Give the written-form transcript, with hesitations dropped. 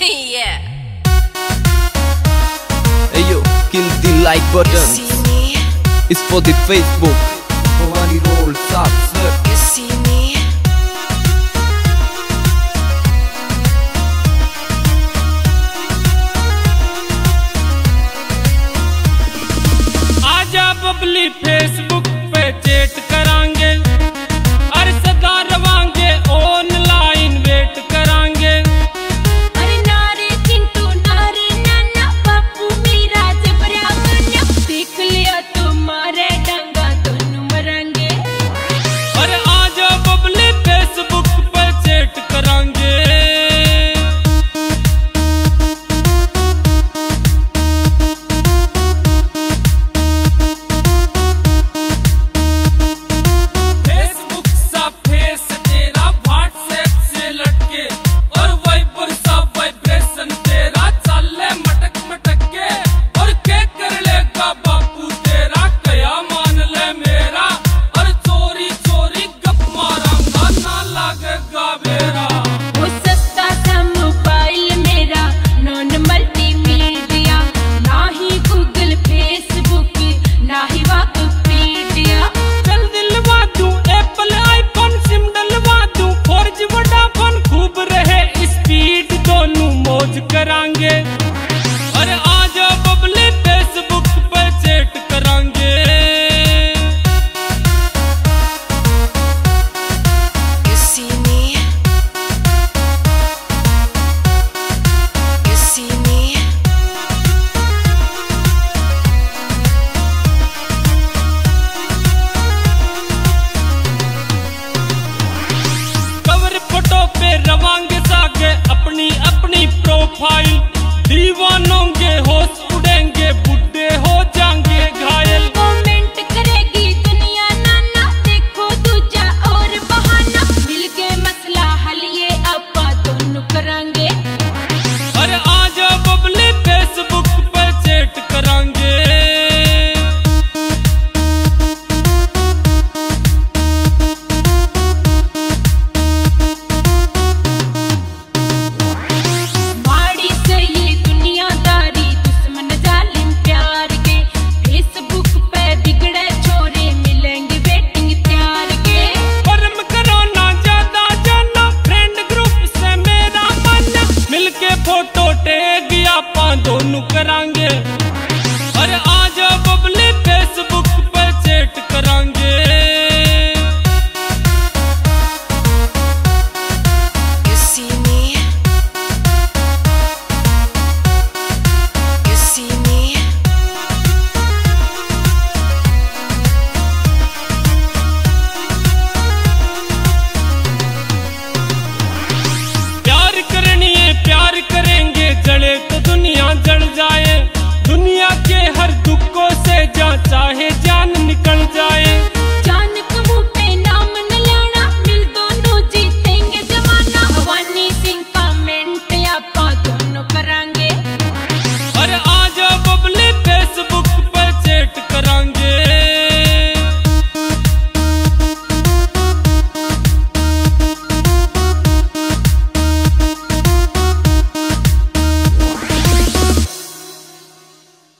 Yeah. Hey yo, kill the like button. It's for the Facebook. Bhavani rolls up, sir. You see me? आजा Babli Facebook पे chat करांगे, अरे सदा रवांगे online wait करांगे। अरे नारे चिंटू नारे नाना बापू मेरा जबरा गाना, देख लिया तुम्हारे डंगा दोनों मरेंगे। अरे आजा बबली फेसबुक पे चैट करांगे। करांगे, अरे आजा बबली फेसबुक पे चैट करांगे। You see me? You see me? Cover photo पे रवांगे सागे अपनी अपनी प्रोफाइल, दीवानों के होश उड़ेंगे, बुड्ढे हो जाएंगे घायल। कमेंट करेगी दुनिया नाना, देखो दूजा और बहाना, मिलके मसला हल ये अपा दोनों करांगे। अरे आजा बबली फेसबुक पे चैट करांगे। फोटो टैग आपा दोनों करांगे।